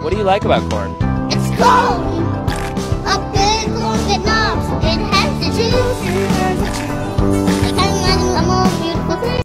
What do you like about CoRn? It's cold! A big corn that knobs. It has the juice.